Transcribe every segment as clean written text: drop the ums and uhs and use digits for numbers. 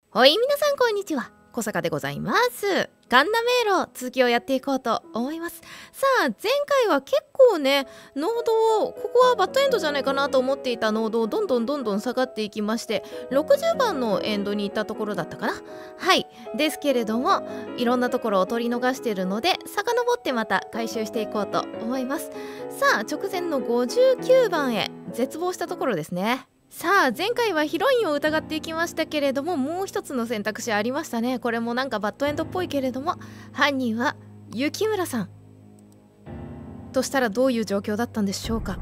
はい、皆さんこんにちは。小坂でございます。ガンダムエロ続きをやっていこうと思います。さあ、前回は結構ね、濃度をここはバッドエンドじゃないかなと思っていた濃度をどんどん下がっていきまして、60番のエンドに行ったところだったかな。はい、ですけれども、いろんなところを取り逃しているので、遡ってまた回収していこうと思います。さあ、直前の59番へ絶望したところですね。さあ、前回はヒロインを疑っていきましたけれども、もう一つの選択肢ありましたね。これもなんかバッドエンドっぽいけれども、犯人は雪村さんとしたらどういう状況だったんでしょうか。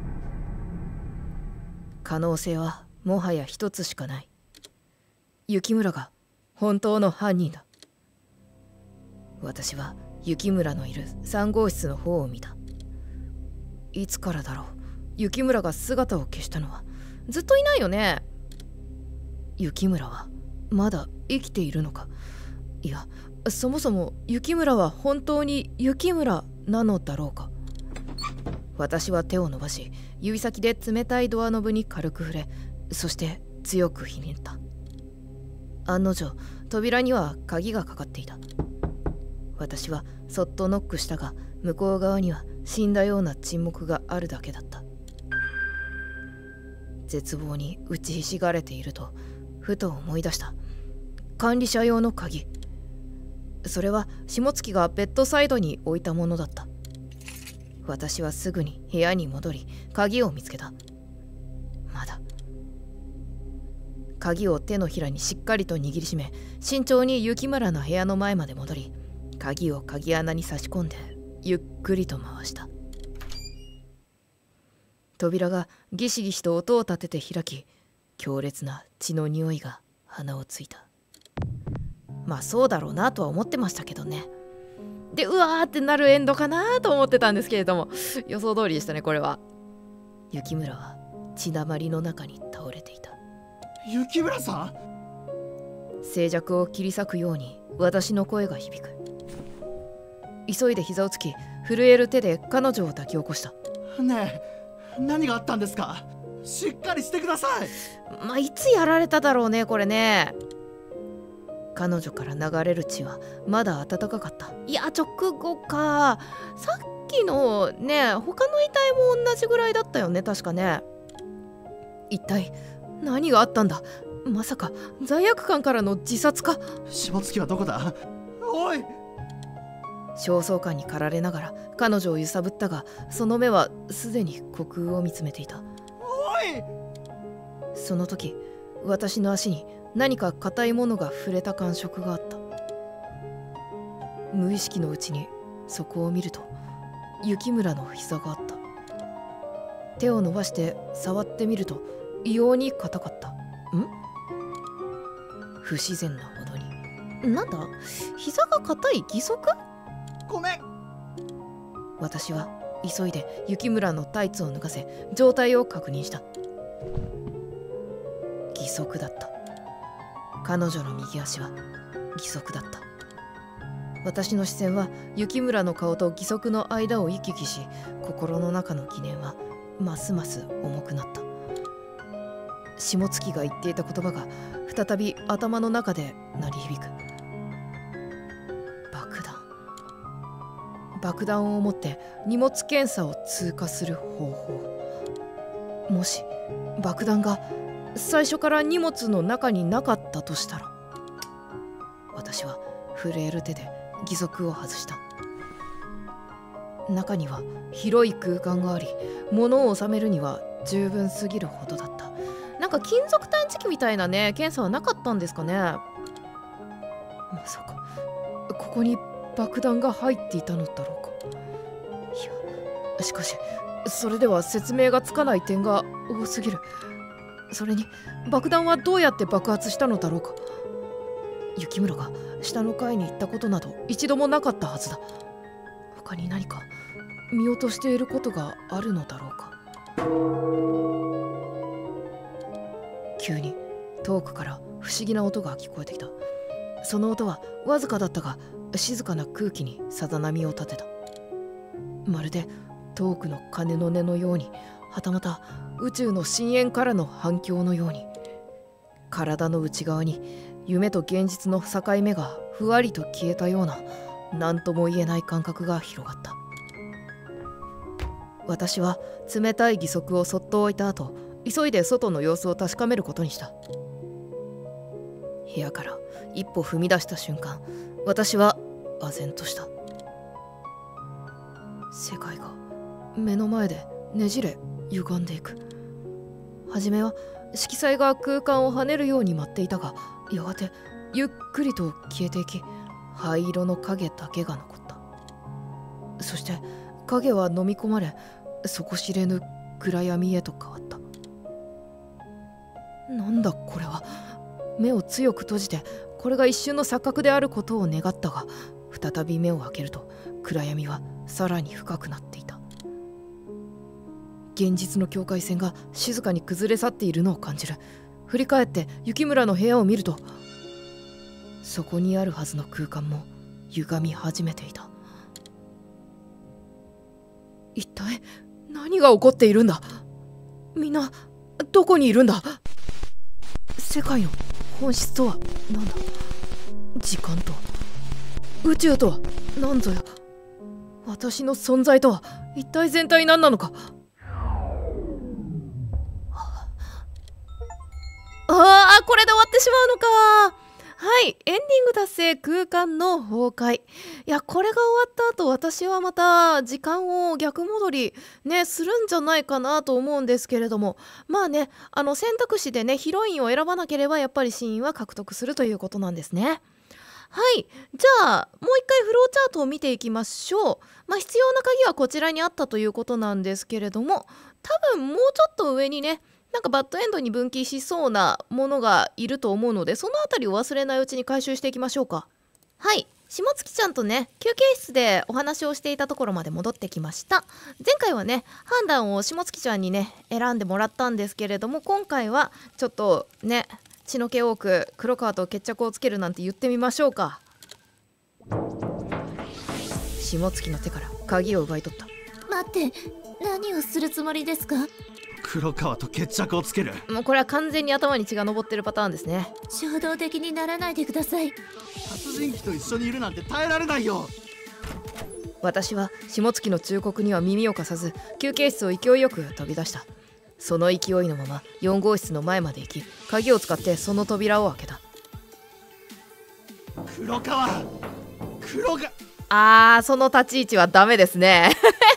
可能性はもはや一つしかない。雪村が本当の犯人だ。私は雪村のいる3号室の方を見た。いつからだろう、雪村が姿を消したのは。ずっといないよね。雪村はまだ生きているのか。いや、そもそも雪村は本当に雪村なのだろうか。私は手を伸ばし、指先で冷たいドアノブに軽く触れ、そして強くひねった。案の定、扉には鍵がかかっていた。私はそっとノックしたが、向こう側には死んだような沈黙があるだけだった。絶望に打ちひしがれているとふと思い出した。管理者用の鍵。それは下月がベッドサイドに置いたものだった。私はすぐに部屋に戻り、鍵を見つけた。まだ。鍵を手のひらにしっかりと握りしめ、慎重に雪村の部屋の前まで戻り、鍵を鍵穴に差し込んでゆっくりと回した。扉がギシギシと音を立てて開き、強烈な血の匂いが鼻をついた。まあそうだろうなとは思ってましたけどね。で、うわーってなるエンドかなと思ってたんですけれども、予想通りでしたね。これは雪村は血だまりの中に倒れていた。 雪村さん。 静寂を切り裂くように私の声が響く。急いで膝をつき、震える手で彼女を抱き起こした。 ねえ、何があったんですか。しっかりしてください。 まあいつやられただろうね、これね。彼女から流れる血はまだ温かかった。いや、直後か。さっきのね、他の遺体も同じぐらいだったよね、確かね。一体何があったんだ。まさか罪悪感からの自殺か。 下月はどこだ。おい。 焦燥感に駆られながら彼女を揺さぶったが、その目はすでに虚空を見つめていた。 おい。 その時、私の足に何か硬いものが触れた感触があった。無意識のうちにそこを見ると、雪村の膝があった。手を伸ばして触ってみると、異様に硬かった。不自然なほどに。なんだ、膝が硬い義足？ ごめん。 私は急いで雪村のタイツを脱がせ、状態を確認した。義足だった。彼女の右足は義足だった。私の視線は雪村の顔と義足の間を行き来し、心の中の疑念はますます重くなった。下月が言っていた言葉が再び頭の中で鳴り響く。爆弾を持って荷物検査を通過する方法。もし爆弾が最初から荷物の中になかったとしたら。私は震える手で義足を外した。中には広い空間があり、物を収めるには十分すぎるほどだった。なんか金属探知機みたいなね、検査はなかったんですかね。まさかここに爆弾が入っていたのだろうか。いや、しかしそれでは説明がつかない点が多すぎる。それに爆弾はどうやって爆発したのだろうか。雪村が下の階に行ったことなど一度もなかったはずだ。他に何か見落としていることがあるのだろうか。急に遠くから不思議な音が聞こえてきた。その音はわずかだったが、静かな空気にさざ波を立てた。まるで遠くの鐘の音のように、はたまた宇宙の深淵からの反響のように、体の内側に夢と現実の境目がふわりと消えたような何とも言えない感覚が広がった。私は冷たい義足をそっと置いた後、急いで外の様子を確かめることにした。部屋から一歩踏み出した瞬間、私は唖然とした。世界が目の前でねじれ歪んでいく。はじめは色彩が空間を跳ねるように舞っていたが、やがてゆっくりと消えていき、灰色の影だけが残った。そして影は飲み込まれ、底知れぬ暗闇へと変わった。なんだこれは。目を強く閉じて、これが一瞬の錯覚であることを願ったが、再び目を開けると暗闇はさらに深くなっていた。現実の境界線が静かに崩れ去っているのを感じる。振り返って雪村の部屋を見ると、そこにあるはずの空間も歪み始めていた。一体何が起こっているんだ。みんなどこにいるんだ。世界の本質とは何だ。時間とは、宇宙とは何ぞや。私の存在とは一体全体何なのか。これで終わってしまうのか。はい、エンディング達成、空間の崩壊。いや、これが終わった後、私はまた時間を逆戻りねするんじゃないかなと思うんですけれども、まあね、選択肢でねヒロインを選ばなければやっぱりシーンは獲得するということなんですね。はい、じゃあもう一回フローチャートを見ていきましょう。必要な鍵はこちらにあったということなんですけれども、多分もうちょっと上にね、なんかバッドエンドに分岐しそうなものがいると思うので、そのあたりを忘れないうちに回収していきましょうか。はい、下月ちゃんとね休憩室でお話をしていたところまで戻ってきました。前回はね判断を下月ちゃんにね選んでもらったんですけれども、今回はちょっとね血の気多く黒川と決着をつけるなんて言ってみましょうか。下月の手から鍵を奪い取った。 待って、何をするつもりですか。 黒川と決着をつける。 もうこれは完全に頭に血が上ってるパターンですね。 衝動的にならないでください。 殺人鬼と一緒にいるなんて耐えられないよ。 私は下月の忠告には耳を貸さず、休憩室を勢いよく飛び出した。その勢いのまま4号室の前まで行き、鍵を使ってその扉を開けた。 黒川その立ち位置はダメですね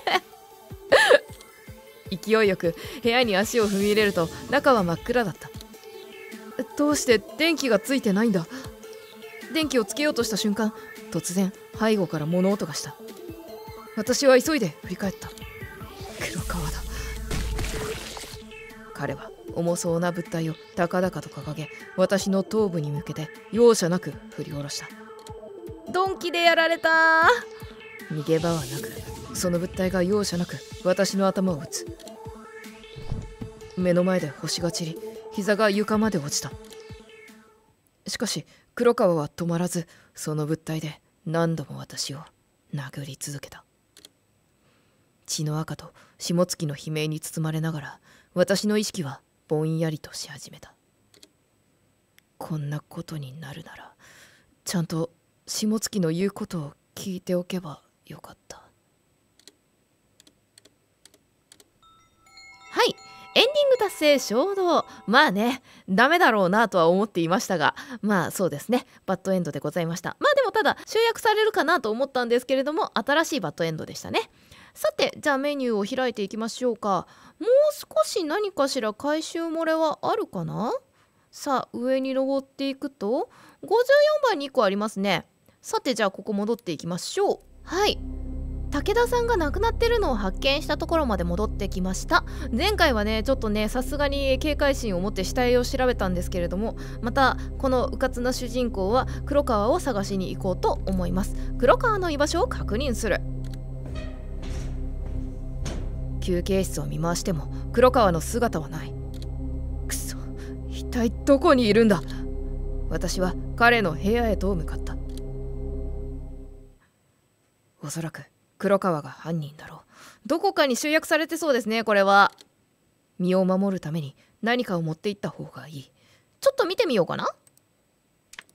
勢いよく部屋に足を踏み入れると、中は真っ暗だった。どうして電気がついてないんだ。電気をつけようとした瞬間、突然背後から物音がした。私は急いで振り返った。黒川だ。彼は重そうな物体を高々と掲げ、私の頭部に向けて容赦なく振り下ろした。ドンキでやられた。逃げ場はなく、その物体が容赦なく私の頭を打つ。目の前で星が散り、膝が床まで落ちた。しかし黒川は止まらず、その物体で何度も私を殴り続けた。血の赤と下月の悲鳴に包まれながら、私の意識はぼんやりとし始めた。こんなことになるなら、ちゃんと下月の言うことを聞いておけばよかった。はい、エンディング達成衝動。まあね、ダメだろうなとは思っていましたが、まあそうですね、バッドエンドでございました。でもただ集約されるかなと思ったんですけれども、新しいバッドエンドでしたね。さて、じゃあメニューを開いていきましょうか。もう少し何かしら回収漏れはあるかな。さあ上に登っていくと54番に1個ありますね。さて、じゃあここ戻っていきましょう。はい、武田さんが亡くなってるのを発見したところまで戻ってきました。前回はねちょっとねさすがに警戒心を持って死体を調べたんですけれども、またこのうかつな主人公は黒川を探しに行こうと思います。黒川の居場所を確認する。休憩室を見回しても黒川の姿はない。くそ、一体どこにいるんだ。私は彼の部屋へと向かった。おそらく黒川が犯人だろう。どこかに集約されてそうですね。これは身を守るために何かを持っていった方がいい。ちょっと見てみようかな。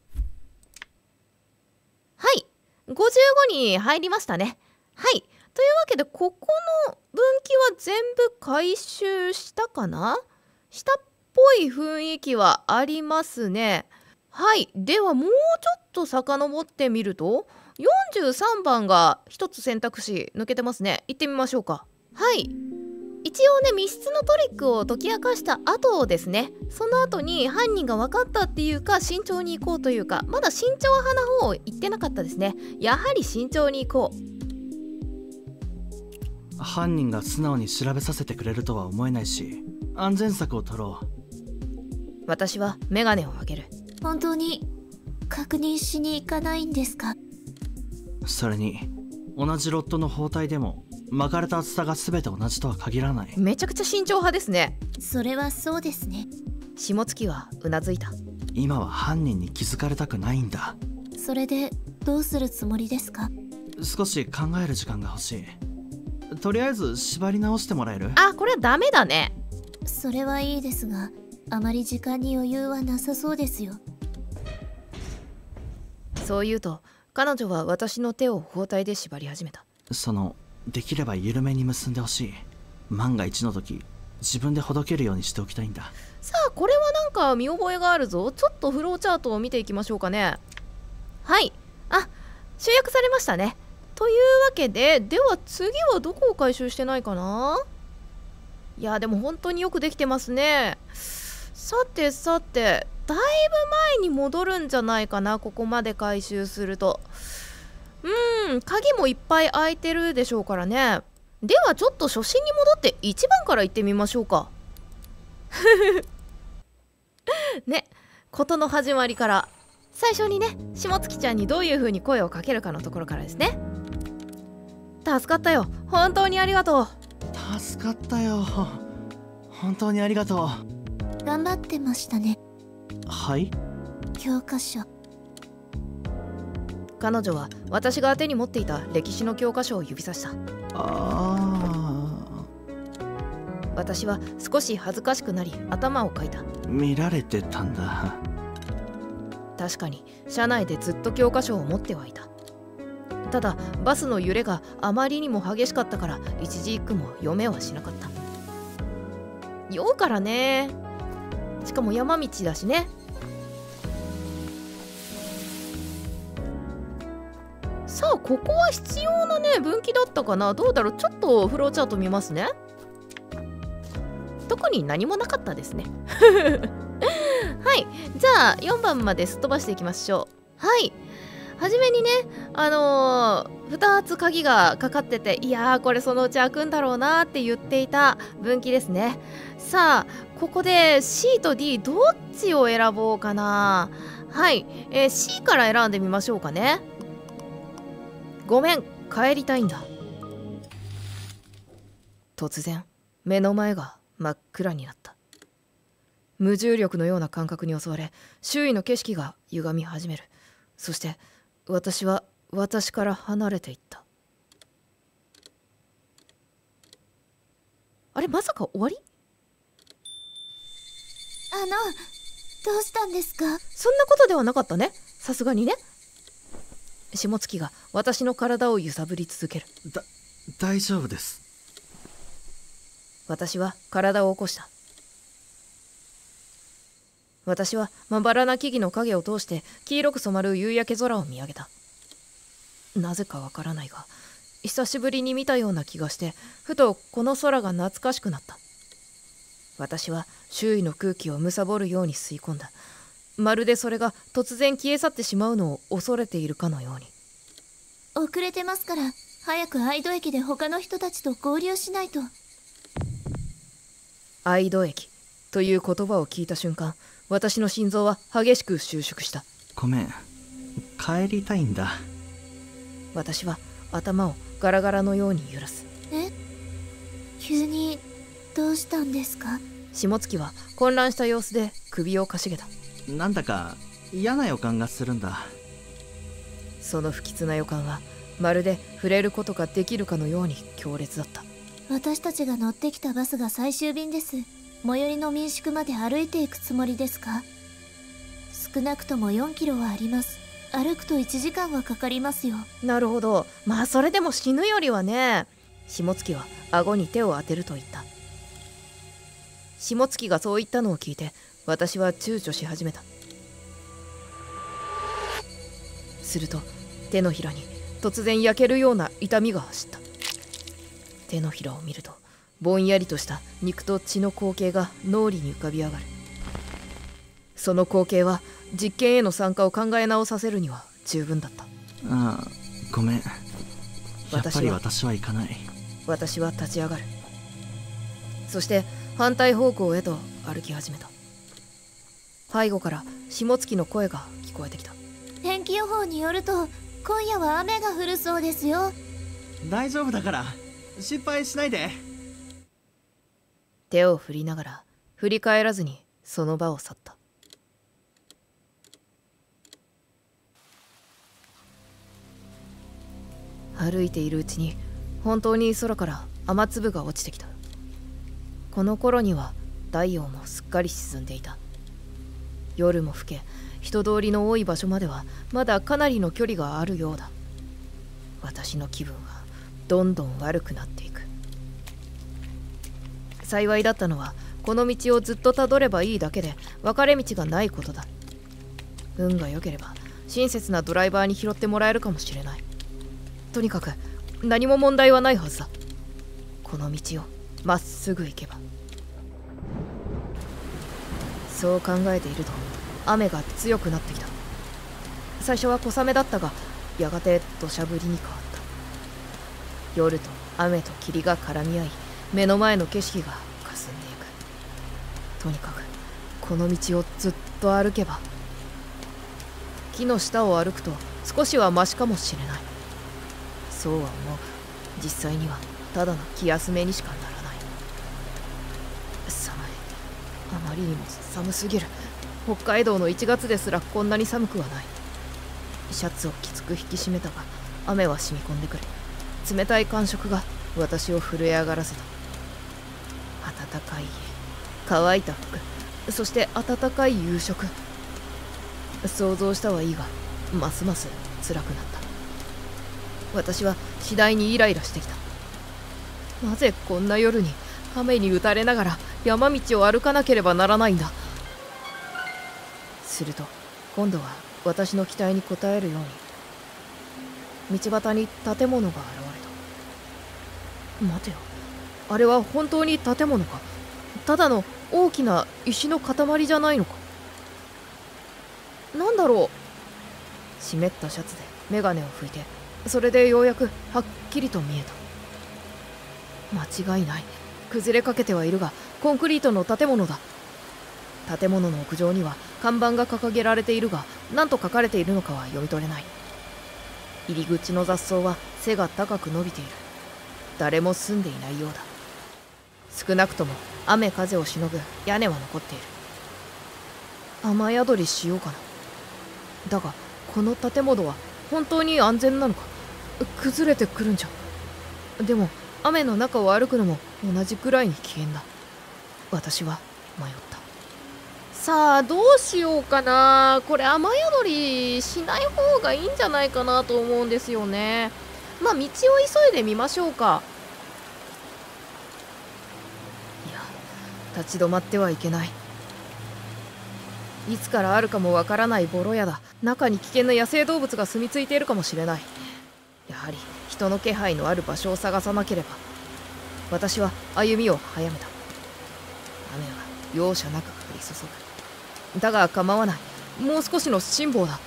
55に入りましたね。はい。というわけで、ここの分岐は全部回収したかな？したっぽい雰囲気はありますね。はい。ではもうちょっと遡ってみると、43番が一つ選択肢抜けてますね。行ってみましょうか。はい。一応ね、密室のトリックを解き明かした後ですね、その後に犯人が分かったっていうか、慎重に行こうというか、まだ慎重派な方を言ってなかったですね。やはり慎重に行こう。犯人が素直に調べさせてくれるとは思えないし、安全策を取ろう。 私はメガネを上げる。 本当に確認しに行かないんですか？ それに同じロットの包帯でも巻かれた厚さが全て同じとは限らない。 めちゃくちゃ慎重派ですね。 それはそうですね。 下月はうなずいた。 今は犯人に気づかれたくないんだ。 それでどうするつもりですか？ 少し考える時間が欲しい。とりあえず縛り直してもらえる？ あ、これはダメだね。 それはいいですが、あまり時間に余裕はなさそうですよ。 そう言うと彼女は私の手を包帯で縛り始めた。 できれば緩めに結んでほしい。万が一の時自分でほどけるようにしておきたいんだ。 さあ、これはなんか見覚えがあるぞ。ちょっとフローチャートを見ていきましょうかね。はい。あ、集約されましたね。というわけで、では次はどこを回収してないかな。いやでも本当によくできてますね。さてさて、だいぶ前に戻るんじゃないかな、ここまで回収すると。鍵もいっぱい開いてるでしょうからね。ではちょっと初心に戻って1番から行ってみましょうか。ね、事の始まりから最初にね、下月ちゃんにどういう風に声をかけるかのところからですね。助かったよ、本当にありがとう。 助かったよ、本当にありがとう。頑張ってましたね。 はい？ 教科書。 彼女は私が手に持っていた歴史の教科書を指さした。私は少し恥ずかしくなり頭をかいた。 見られてたんだ。 確かに車内でずっと教科書を持ってはいた。ただバスの揺れがあまりにも激しかったから一字一句も読めはしなかった。酔うからね。しかも山道だしね。さあ、ここは必要なね分岐だったかな。どうだろう。ちょっとフローチャート見ますね。特に何もなかったですね。はい、じゃあ4番まですっ飛ばしていきましょう。はい、はじめにね2つ鍵がかかってて、いやーこれそのうち開くんだろうなって言っていた分岐ですね。さあ、ここで C と D どっちを選ぼうかな。はい、C から選んでみましょうかね。ごめん、帰りたいんだ。突然目の前が真っ暗になった。無重力のような感覚に襲われ、周囲の景色が歪み始める。そして私は私から離れていった。あれ、まさか終わり？ どうしたんですか？ そんなことではなかったね、さすがにね。下月が私の体を揺さぶり続ける。 大丈夫です。 私は体を起こした。私はまばらな木々の影を通して黄色く染まる夕焼け空を見上げた。なぜかわからないが久しぶりに見たような気がして、ふとこの空が懐かしくなった。私は周囲の空気を貪るように吸い込んだ。まるでそれが突然消え去ってしまうのを恐れているかのように。 遅れてますから、早く愛戸駅で他の人たちと合流しないと。 愛戸駅という言葉を聞いた瞬間、私の心臓は激しく収縮した。 ごめん、帰りたいんだ。 私は頭をガラガラのように揺らす。 急にどうしたんですか？ 下月は混乱した様子で首をかしげた。 なんだか嫌な予感がするんだ。 その不吉な予感はまるで触れることができるかのように強烈だった。 私たちが乗ってきたバスが最終便です。最寄りの民宿まで歩いていくつもりですか？少なくとも4キロはあります。 歩くと1時間はかかりますよ。 なるほど。まあそれでも死ぬよりはね。下月は顎に手を当てると言った。下月がそう言ったのを聞いて、私は躊躇し始めた。すると手のひらに突然焼けるような痛みが走った。手のひらを見るとぼんやりとした肉と血の光景が脳裏に浮かび上がる。その光景は実験への参加を考え直させるには十分だった。 ああ、ごめん。やっぱり私は行かない。 私は立ち上がる。そして反対方向へと歩き始めた。背後から下月の声が聞こえてきた。 天気予報によると今夜は雨が降るそうですよ。 大丈夫だから心配しないで。 手を振りながら振り返らずにその場を去った。歩いているうちに本当に空から雨粒が落ちてきた。この頃には太陽もすっかり沈んでいた。夜も更け、人通りの多い場所まではまだかなりの距離があるようだ。私の気分はどんどん悪くなっていく。幸いだったのはこの道をずっとたどればいいだけで分かれ道がないことだ。運が良ければ親切なドライバーに拾ってもらえるかもしれない。とにかく何も問題はないはずだ。この道をまっすぐ行けば。そう考えていると雨が強くなってきた。最初は小雨だったがやがて土砂降りに変わった。夜と雨と霧が絡み合い、目の前の景色が霞んでいく。とにかくこの道をずっと歩けば。木の下を歩くと少しはマシかもしれない。そうは思う。実際にはただの気休めにしかならない。寒い。あまりにも寒すぎる。北海道の1月ですらこんなに寒くはない。シャツをきつく引き締めたが雨は染み込んでくる。冷たい感触が私を震え上がらせた。暖かい家、乾いた服、そして暖かい夕食。想像したはいいがますます辛くなった。私は次第にイライラしてきた。なぜこんな夜に雨に打たれながら山道を歩かなければならないんだ。すると今度は私の期待に応えるように道端に建物が現れた。待てよ、あれは本当に建物か。ただの大きな石の塊じゃないのか。なんだろう。湿ったシャツで眼鏡を拭いて、それでようやくはっきりと見えた。間違いない。崩れかけてはいるがコンクリートの建物だ。建物の屋上には看板が掲げられているが、何と書かれているのかは読み取れない。入り口の雑草は背が高く伸びている。誰も住んでいないようだ。少なくとも雨風をしのぐ屋根は残っている。雨宿りしようかな。だがこの建物は本当に安全なのか。崩れてくるんじゃ。でも雨の中を歩くのも同じくらいに危険だ。私は迷った。さあどうしようかな。これ雨宿りしない方がいいんじゃないかなと思うんですよね。まあ道を急いでみましょうか。いや、立ち止まってはいけない。いつからあるかもわからないボロ屋だ。中に危険な野生動物が住み着いているかもしれない。やはり人の気配のある場所を探さなければ。私は歩みを早めた。雨は容赦なく降り注ぐ。だが構わない。もう少しの辛抱だ。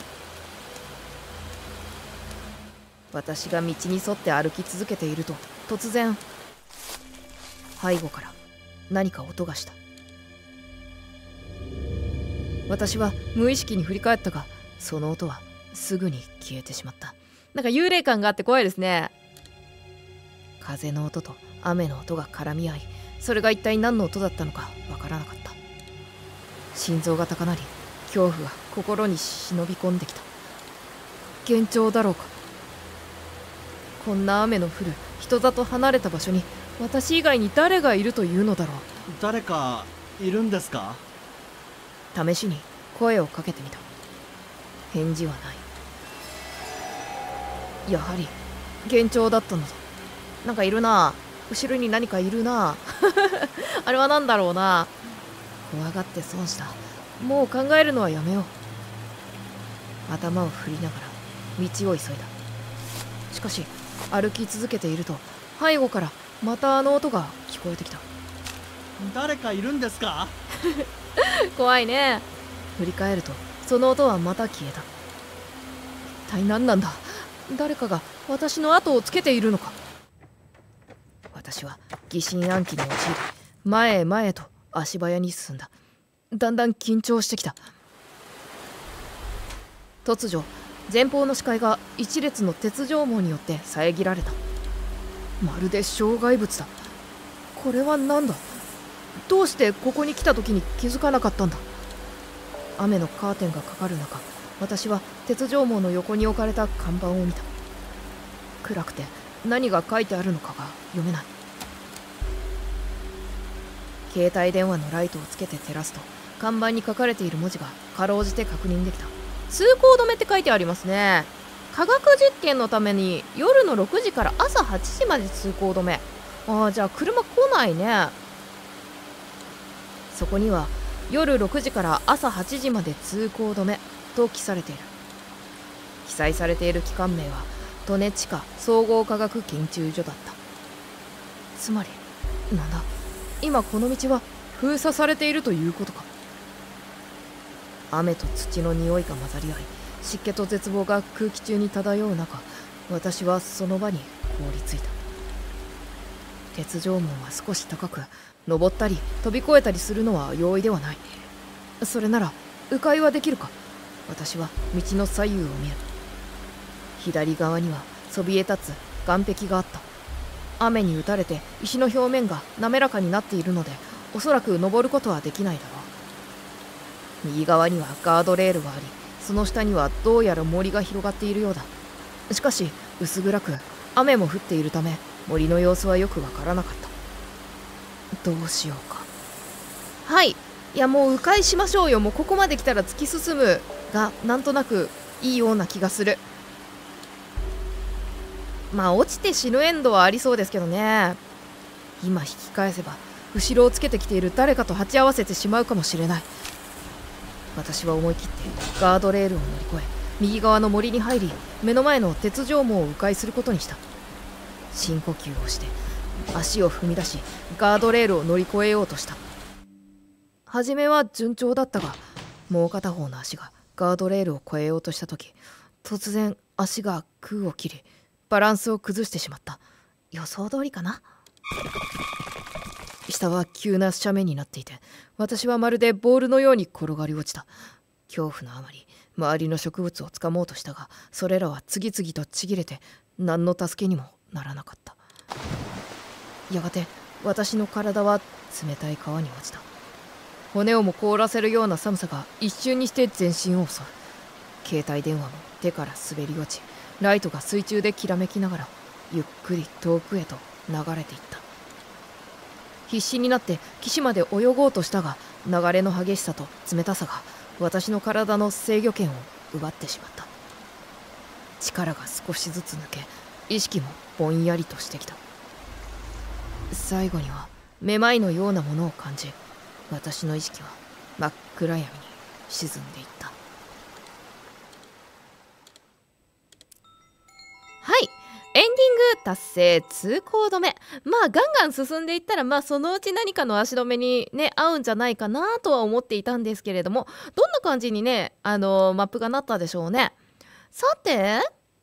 私が道に沿って歩き続けていると突然背後から何か音がした。私は無意識に振り返ったが、その音はすぐに消えてしまった。なんか幽霊感があって怖いですね。風の音と雨の音が絡み合い、それが一体何の音だったのかわからなかった。心臓が高鳴り、恐怖が心に忍び込んできた。幻聴だろうか。こんな雨の降る人里離れた場所に私以外に誰がいるというのだろう。 誰かいるんですか？ 試しに声をかけてみた。 返事はない。やはり幻聴だったのだ。なんかいるな。後ろに何かいるな。あれは何だろうな。怖がって損した。もう考えるのはやめよう。頭を振りながら道を急いだ。しかし歩き続けていると背後からまたあの音が聞こえてきた。 誰かいるんですか？ 怖いね。振り返るとその音はまた消えた。一体何なんだ。誰かが私の後をつけているのか。私は疑心暗鬼に陥り、前へ前へと足早に進んだ。だんだん緊張してきた。突如前方の視界が一列の鉄条網によって遮られた。まるで障害物だ。これは何だ。どうしてここに来た時に気づかなかったんだ。雨のカーテンがかかる中、私は鉄条網の横に置かれた看板を見た。暗くて何が書いてあるのかが読めない。携帯電話のライトをつけて照らすと看板に書かれている文字がかろうじて確認できた。通行止めって書いてありますね。科学実験のために夜の6時から朝8時まで通行止め。じゃあ車来ないね。そこには夜6時から朝8時まで通行止めと記されている。記載されている機関名は利根地下総合科学研究所だった。つまりなんだ、今この道は封鎖されているということか。雨と土の匂いが混ざり合い、湿気と絶望が空気中に漂う中、私はその場に凍りついた。鉄条網は少し高く、登ったり飛び越えたりするのは容易ではない。それなら迂回はできるか。私は道の左右を見る。左側にはそびえ立つ岸壁があった。雨に打たれて石の表面が滑らかになっているので、おそらく登ることはできないだろう。右側にはガードレールがあり、その下にはどうやら森が広がっているようだ。しかし薄暗く雨も降っているため、森の様子はよくわからなかった。どうしようか。はい、いやもう迂回しましょうよ。もうここまで来たら突き進むがなんとなくいいような気がする。まあ落ちて死ぬエンドはありそうですけどね。今引き返せば後ろをつけてきている誰かと鉢合わせてしまうかもしれない。私は思い切ってガードレールを乗り越え、右側の森に入り、目の前の鉄条網を迂回することにした。深呼吸をして足を踏み出し、ガードレールを乗り越えようとした。初めは順調だったが、もう片方の足がガードレールを越えようとした時、突然足が空を切り、バランスを崩してしまった。予想通りかな。下は急な斜面になっていて、私はまるでボールのように転がり落ちた。恐怖のあまり周りの植物をつかもうとしたが、それらは次々とちぎれて何の助けにもならなかった。やがて私の体は冷たい川に落ちた。骨をも凍らせるような寒さが一瞬にして全身を襲う。携帯電話も手から滑り落ち、ライトが水中できらめきながらゆっくり遠くへと流れていった。必死になって岸まで泳ごうとしたが、流れの激しさと冷たさが私の体の制御権を奪ってしまった。力が少しずつ抜け、意識もぼんやりとしてきた。最後にはめまいのようなものを感じ、私の意識は真っ暗闇に沈んでいった。はい、エンディング達成、通行止め。まあガンガン進んでいったら、そのうち何かの足止めにね合うんじゃないかなとは思っていたんですけれども、どんな感じにねマップがなったでしょうね。さて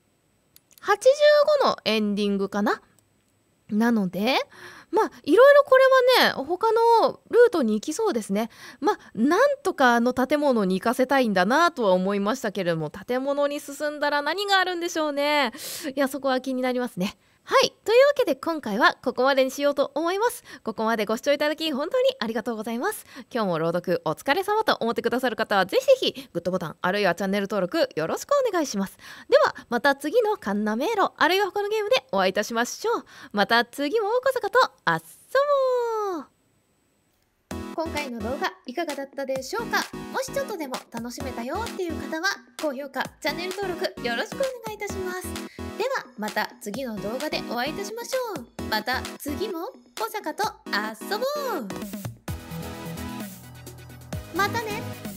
85のエンディングかな。なのでいろいろこれはね他のルートに行きそうですね。なんとか建物に行かせたいんだなとは思いましたけれども、建物に進んだら何があるんでしょうね。いやそこは気になりますね。はい、というわけで今回はここまでにしようと思います。ここまでご視聴いただき本当にありがとうございます。今日も朗読お疲れ様と思ってくださる方はぜひぜひグッドボタンあるいはチャンネル登録よろしくお願いします。ではまた次のカンナ迷路あるいは他のゲームでお会いいたしましょう。また次もこそかとあっそもー。 今回の動画いかがだったでしょうか。もしちょっとでも楽しめたよっていう方は高評価、チャンネル登録よろしくお願いいたします。ではまた次の動画でお会いいたしましょう。また次も小坂と遊ぼう。またね。